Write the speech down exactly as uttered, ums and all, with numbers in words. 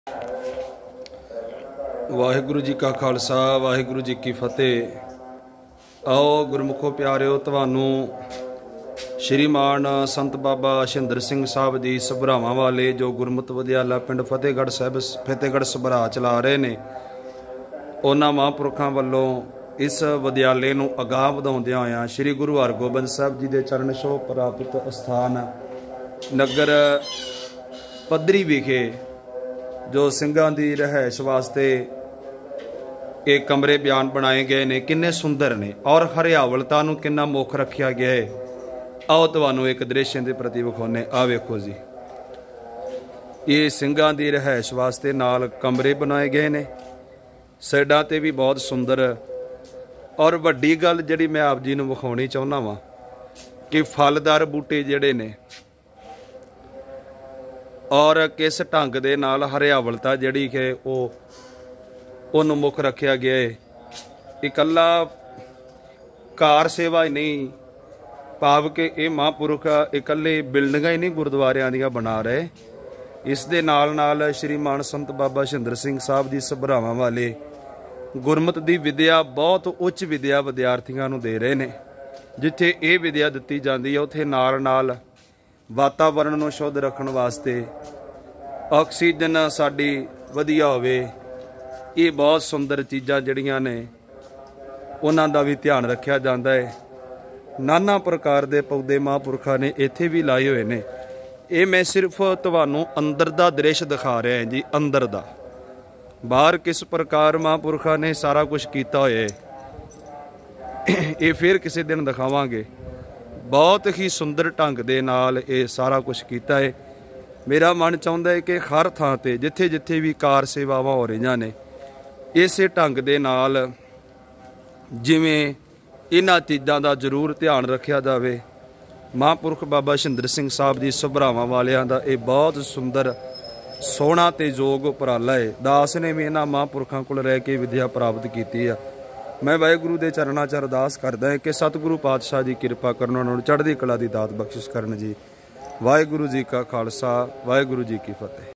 वाहिगुरु जी का खालसा वाहिगुरु जी की फतेह। आओ गुरमुखो प्यारिओ, तुहानू श्रीमान संत बाबा शिंदर सिंह साहब जी सभरावां वाले जो गुरमत विद्यालय पिंड फतेहगढ़ साहब फतेहगढ़ सभरा चला रहे ने, उन्हां महापुरखां वल्लों इस विद्यालय नूं अगाह वधाउंदिआं होइआं श्री गुरु हरगोबिंद साहब जी दे चरण छोह प्राप्त अस्थान नगर पद्धरी विखे जो ਸਿੰਘਾਂ ਦੀ ਰਿਹਾਇਸ਼ वास्ते ये कमरे बयान बनाए गए ने, किन्ने सुंदर ने और हरियावलता नूं किन्ना मुख रखिया गया है। आओ तुहानूं एक दृश्य के प्रति विखाउने। आ वेखो जी, ये ਸਿੰਘਾਂ ਦੀ रिहायश वास्ते नाल कमरे बनाए गए ने, साइडां ते भी बहुत सुंदर। और वड्डी गल जिहड़ी मैं आप जी नूं विखाउणी चाहुंदा वां कि फलदार बूटे जिहड़े ने और किस ढंग दे नाल हरियावलता जिहड़ी कि वो उन्होंने मुख रखा गया है। इकल्ला कार सेवा ही नहीं, भाव के ये महापुरख इकल्ले बिल्डिंगां ही नहीं गुरुद्वारियां दियां बना रहे, इस दे नाल नाल श्रीमान संत बाबा शिंदर सिंह साहब जी सभरावां वाले गुरमत दी विद्या बहुत उच्च विद्या विद्यार्थियों नूं दे रहे ने। जिथे ये विद्या दित्ती जाती है उत्थे नाल नाल वातावरण नूं शुद्ध रखण वास्ते ऑक्सीजन साडी वधिया होवे, ये बहुत सुंदर चीज़ां जिहड़ियां ने उन्हां दा भी ध्यान रखिया जाता है। नाना प्रकार के पौधे महापुरखा ने इत्थे भी लाए हुए ने। ये मैं सिर्फ तुहानूं अंदर दा दृश्य दिखा रहा है जी, अंदर दा। बाहर किस प्रकार महापुरखा ने सारा कुछ किया होया है ये फिर किसी दिन दिखावांगे। बहुत ही सुंदर ढंग दे नाल ये सारा कुछ किया है। मेरा मन चाहुंदा है कि हर थां ते जिथे जिथे भी कार सेवावां हो रही ने, इसे ढंग दे नाल जिवें इन्हां चीज़ां दा जरूर ध्यान रखिया जावे। महापुरख बाबा शिंदर सिंह साहब जी सभरावां वालियां दा ये बहुत सुंदर सोहना ते योग उपराला है। दास ने भी इन्हां महापुरखां कोल रह के विद्या प्राप्त की है। मैं वाहिगुरू दे चरणां च अरदास करदा है कि सतगुरु पातशाह जी किरपा करन, उन्हां नूं चढ़दी कला दी दात बख्शिश करन जी। वाहिगुरू जी का खालसा वाहिगुरू जी की फतेह।